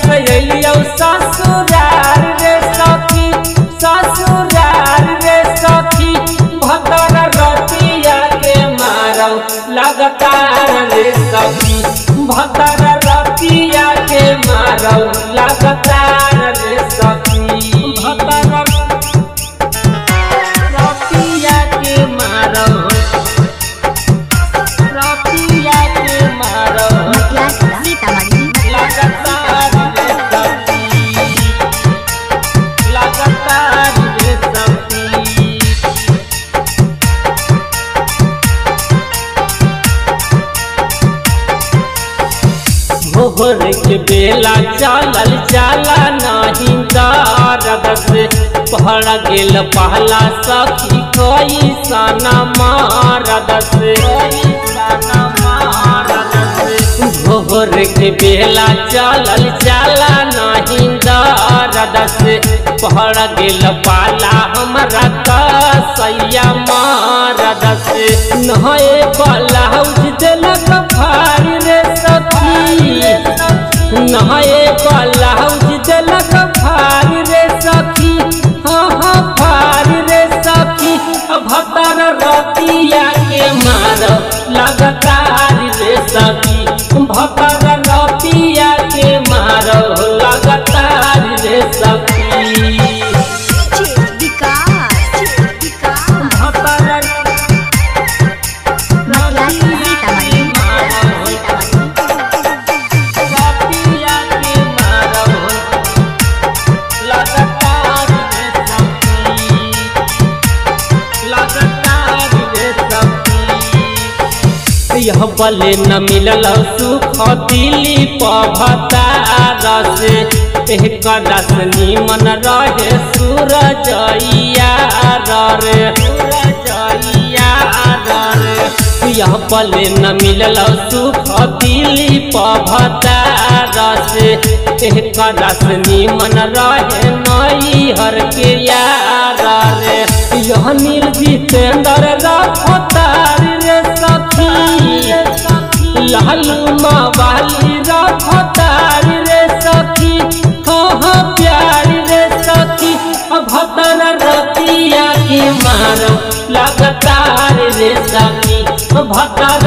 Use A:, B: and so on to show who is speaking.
A: से अलियो ससुरार रे सखी ससुरार रे सखी भतर रतिया के मारो लगातार रे सखी भतर रतिया के मारो लगातार रे सखी भतर रतिया के मारो रतिया के मारो लगातार रे सखी लगातार रे सखी भोर के बेला चलल जाला नहीं दर्द से पहड़ गेल पहला सखी कोई सना मारद से भोर के बेला चलल जाला नहीं दर्द से पहड़ गेल पाला हमरा कसैया मारद से नहे ब्लाउज देलक भारी रे सखी नहे ब्लाउज देलक भारी रे सखी हाँ भारी रे सखी भतर रतिया के मारो लगातार रे सखी भतर रतिया के मारो लगातार रे सखी यह बले न मिलल सुख दिली पभतार से एक रस निमन रहे सूरजइया रे सूरजइया रे यह बले न मिलल सुख दिली पभतार से एक रस निमन रहे नैहर के यार रे यह निर्जितेंद्र रफ्तार रे सखी लालू मावाली रफ्तार रे सखी कहाँ प्यार रे सखी भतर रतिया के मारो लगातार रे सखी भतर